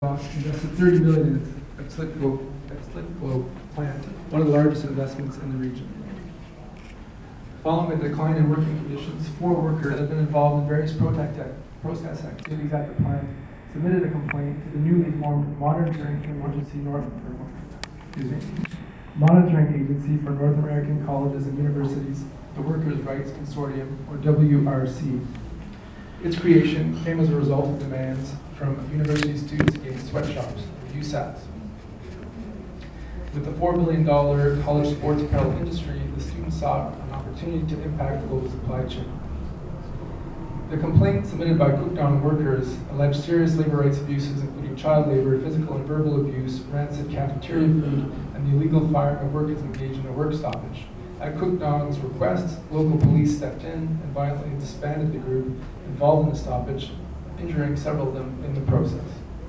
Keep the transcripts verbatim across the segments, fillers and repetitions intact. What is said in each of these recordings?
invested thirty million dollars in its Xlitco, Xlitco plant, one of the largest investments in the region. Following a decline in working conditions, four workers have been involved in various protest, protest activities at the plant submitted a complaint to the newly formed Monitoring Emergency North, excuse me, Monitoring Agency for North American Colleges and Universities, the Workers' Rights Consortium, or W R C. Its creation came as a result of demands from university students against sweatshops, U S A S. With the four billion dollar college sports apparel industry, the students sought an opportunity to impact the global supply chain. The complaint submitted by Cook Dong workers alleged serious labor rights abuses, including child labor, physical and verbal abuse, rancid cafeteria food, and the illegal firing of workers engaged in a work stoppage. At Cook Dong's request, local police stepped in and violently disbanded the group involved in the stoppage, injuring several of them in the process.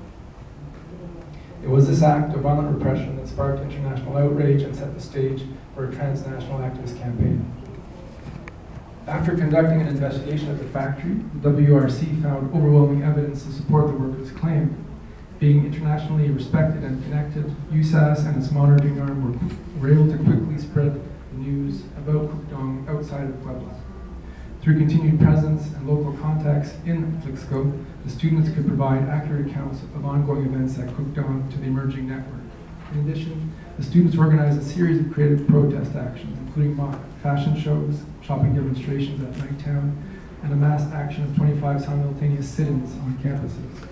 It was this act of violent repression that sparked international outrage and set the stage for a transnational activist campaign. After conducting an investigation at the factory, the W R C found overwhelming evidence to support the workers' claim. Being internationally respected and connected, U S A S and its monitoring arm were, were able to quickly spread the news about Cook Dong outside of Puebla. Through continued presence and local contacts in Xlitco, the students could provide accurate accounts of ongoing events at Cook Dong to the emerging network. In addition, the students organized a series of creative protest actions, including mock fashion shows, shopping demonstrations at Nighttown, and a mass action of twenty-five simultaneous sit-ins on campuses.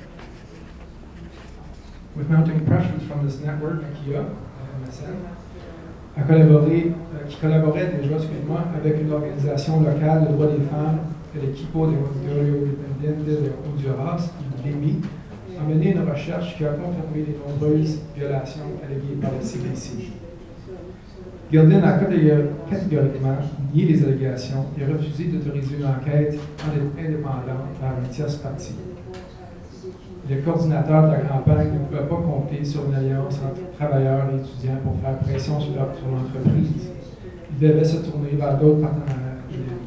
With mounting pressures from this network, Akia, M S N, a collaboré, euh, qui collaborait déjà exclusivement avec une organisation locale de droits des femmes, el Equipo de Monitorio Independiente de Honduras, l'E M I, a mené une recherche qui a confirmé les nombreuses violations alléguées par le C D C. Gildan a catégoriquement nié les allégations et refusé d'autoriser une enquête indépendante par une tierce partie. Le coordinateur de la campagne ne pouvait pas compter sur une alliance entre travailleurs et étudiants pour faire pression sur l'entreprise. Il devait se tourner vers d'autres partenaires.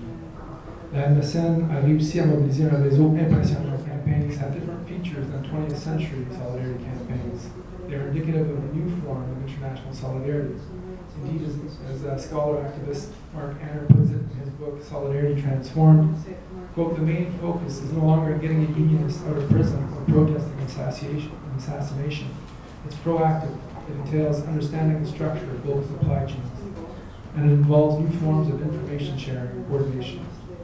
La M S N a réussi à mobiliser un réseau impressionnant de campaigns that have different features than twentieth century solidarity campaigns. They are indicative of a new form of international solidarity. Indeed, as, as a scholar activist Mark Anner puts it in his book, Solidarity Transformed, quote, the main focus is no longer getting a unionist out of prison or protesting assassination. assassination. It's proactive. It entails understanding the structure of global supply chains, and it involves new forms of information sharing and coordination.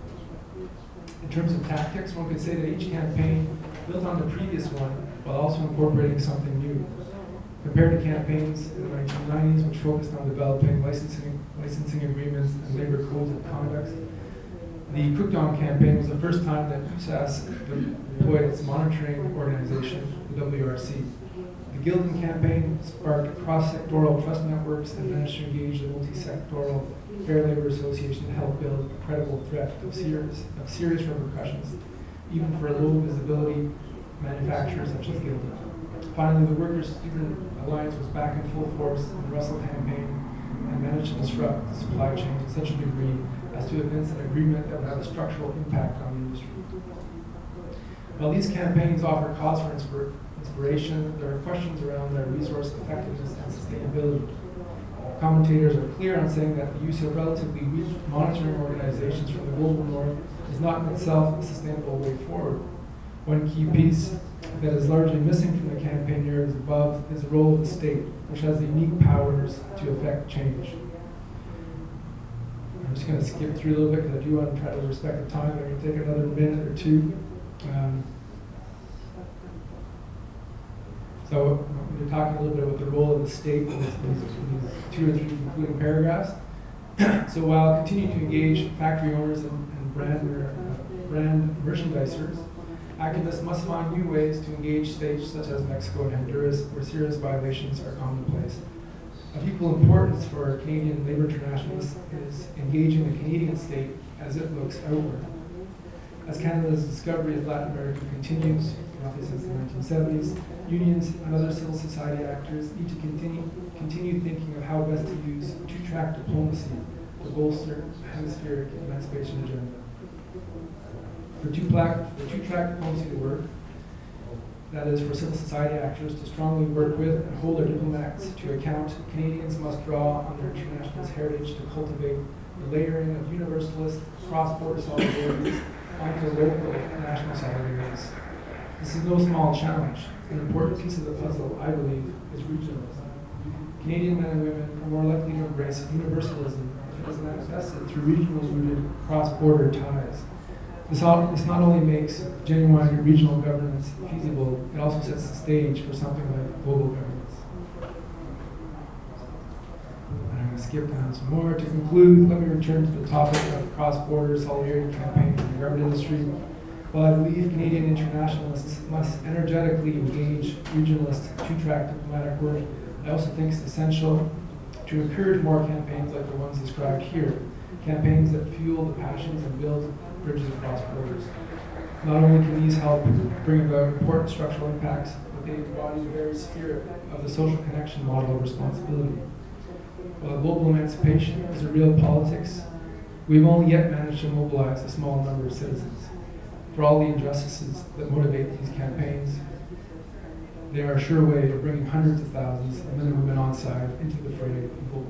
In terms of tactics, one could say that each campaign built on the previous one while also incorporating something new. Compared to campaigns in the nineteen nineties, which focused on developing licensing, licensing agreements and labor codes of conduct, the Cook Dong campaign was the first time that U S A S deployed its monitoring organization, the W R C. The Gildan campaign sparked cross-sectoral trust networks and managed to engage the multi-sectoral Fair Labor Association to help build a credible threat of serious, of serious repercussions, even for low-visibility manufacturers such as Gildan. Finally, the Workers' Student Alliance was back in full force in the Russell campaign and managed to disrupt the supply chain to such a degree as to evince an agreement that would have a structural impact on the industry. While these campaigns offer cause for inspir inspiration, there are questions around their resource effectiveness and sustainability. Commentators are clear on saying that the use of relatively weak monitoring organizations from the global north is not in itself a sustainable way forward. One key piece that is largely missing from the campaign narratives above is the role of the state, which has the unique powers to affect change. I'm just going to skip through a little bit because I do want to try to respect the time. I'm going to take another minute or two. Um, so I'm going to talk a little bit about the role of the state in these, these two or three concluding paragraphs. So while continuing to engage factory owners and, and brand, uh, brand merchandisers, activists must find new ways to engage states such as Mexico and Honduras, where serious violations are commonplace. Of equal importance for Canadian labor internationalists is engaging the Canadian state as it looks outward. As Canada's discovery of Latin America continues, roughly since the nineteen seventies, unions and other civil society actors need to continue, continue thinking of how best to use two-track diplomacy to bolster hemispheric emancipation agenda. For two-track two diplomacy to work, that is for civil society actors to strongly work with and hold their diplomats to account. Canadians must draw on their internationalist heritage to cultivate the layering of universalist cross-border solidarities onto local and national solidarities. This is no small challenge. An important piece of the puzzle, I believe, is regionalism. Canadian men and women are more likely to embrace universalism if it is manifested through regionally rooted cross-border ties. This, all, this not only makes genuine regional governance feasible, it also sets the stage for something like global governance. And I'm going to skip down some more. To conclude, let me return to the topic of cross-border solidarity campaigns in the government industry. While I believe Canadian internationalists must energetically engage regionalist two-track diplomatic work, I also think it's essential to encourage more campaigns like the ones described here, campaigns that fuel the passions and build bridges across borders. Not only can these help bring about important structural impacts, but they embody the very spirit of the social connection model of responsibility. While global emancipation is a real politics, we've only yet managed to mobilize a small number of citizens. For all the injustices that motivate these campaigns, they are a sure way of bringing hundreds of thousands of men and women on side into the fray of global